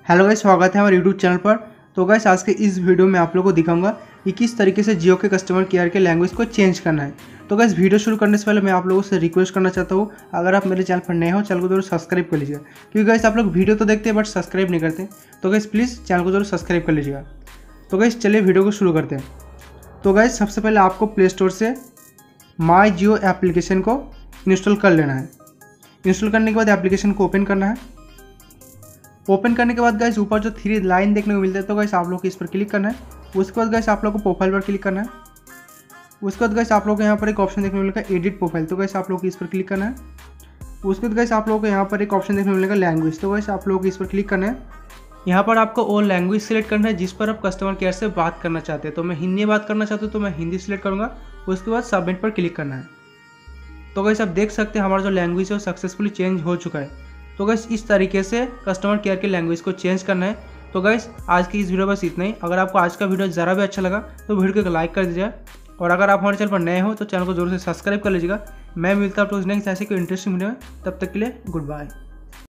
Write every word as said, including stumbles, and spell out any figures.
Hello guys, स्वागत है हमारे यूट्यूब चैनल पर। तो गाइस आज के इस वीडियो में आप लोगों को दिखाऊंगा कि किस तरीके से जियो के कस्टमर केयर के लैंग्वेज को चेंज करना है। तो गाइस वीडियो शुरू करने से पहले मैं आप लोगों से रिक्वेस्ट करना चाहता हूँ, अगर आप मेरे चैनल पर नए हो चैनल को जरूर सब्सक्राइब कर लीजिएगा, क्योंकि गाइस आप लोग वीडियो तो देखते हैं बट सब्सक्राइब नहीं करते। तो गाइस प्लीज़ चैनल को जरूर सब्सक्राइब कर लीजिएगा। तो गाइस चलिए वीडियो को शुरू करते हैं। तो गाइस सबसे पहले आपको प्ले स्टोर से माई जियो एप्लीकेशन को इंस्टॉल कर लेना है। इंस्टॉल करने के बाद एप्लीकेशन को ओपन करना है। ओपन करने के बाद गाइस ऊपर जो थ्री लाइन देखने को मिलता है, तो गाइस आप लोग को इस पर क्लिक करना है। उसके बाद गाइस आप लोग को प्रोफाइल पर क्लिक करना है। उसके बाद गाइस आप लोग को यहाँ पर एक ऑप्शन देखने को मिलेगा एडिट प्रोफाइल, तो गाइस आप लोग को इस पर क्लिक करना है। उसके बाद गाइस आप लोग को यहाँ पर एक ऑप्शन देखने को मिलेगा लैंग्वेज, तो गाइस आप लोग को इस पर क्लिक करना है। यहाँ पर आपको वो लैंग्वेज सिलेक्ट करना है जिस पर आप कस्टमर केयर से बात करना चाहते हैं। तो मैं हिंदी में बात करना चाहता हूँ तो मैं हिंदी सिलेक्ट करूँगा। उसके बाद सबमिट पर क्लिक करना है। तो गाइस आप देख सकते हैं हमारा जो लैंग्वेज है वो सक्सेसफुली चेंज हो चुका है। तो गाइस इस तरीके से कस्टमर केयर के लैंग्वेज को चेंज करना है। तो गाइस आज की इस वीडियो बस इतना ही। अगर आपको आज का वीडियो ज़रा भी अच्छा लगा तो वीडियो को लाइक कर दीजिए, और अगर आप हमारे चैनल पर नए हो तो चैनल को जरूर से सब्सक्राइब कर लीजिएगा। मैं मिलता हूँ तो नेक्स्ट ऐसे कोई इंटरेस्टिंग वीडियो में, तब तक के लिए गुड बाय।